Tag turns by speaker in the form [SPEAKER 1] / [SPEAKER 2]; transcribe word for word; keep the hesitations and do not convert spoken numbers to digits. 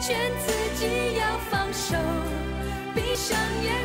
[SPEAKER 1] 劝自己要放手，闭上眼。